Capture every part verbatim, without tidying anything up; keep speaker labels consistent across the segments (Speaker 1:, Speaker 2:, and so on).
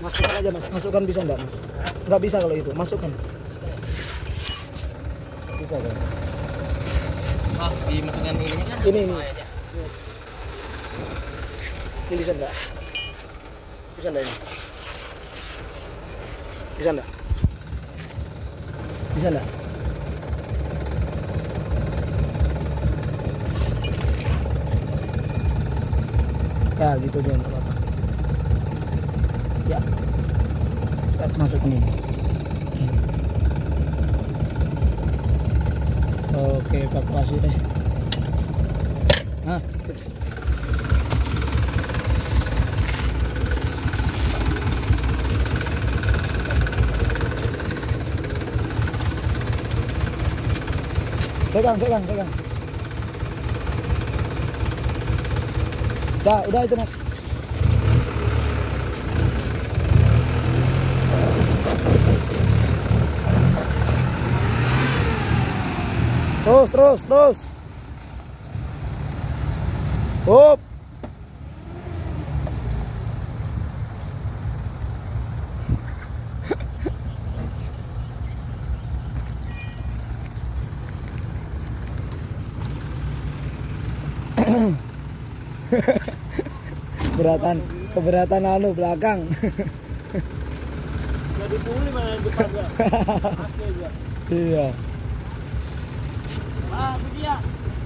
Speaker 1: Masukkan aja mas, masukkan bisa enggak mas? Enggak bisa kalau itu, masukkan. Bisa kan?
Speaker 2: Oh, dimasukkan ini kan?
Speaker 1: Ini ini. Ini bisa enggak? Bisa enggak ini? Bisa enggak? Bisa enggak? Ya gitu aja enggak apa-apa. Ya. Saya masukkan ini. Oke, evakuasi deh. Nah. Segang, segang, segang. Udah, udah itu mas. Terus, terus, terus. Up. Keberatan, keberatan anu belakang.
Speaker 3: Jadi pulih mana yang depan ya? Asli aja.
Speaker 1: Iya.
Speaker 3: Ah, pergi ya.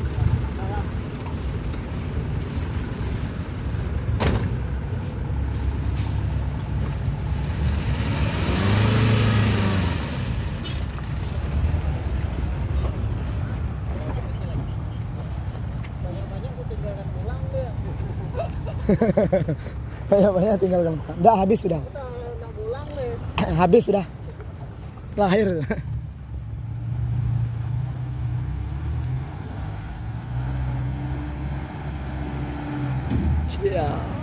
Speaker 1: Banyak-banyak tinggalkan. Udah habis sudah.
Speaker 3: Udah pulang nih.
Speaker 1: Habis sudah. Lahir. Siap.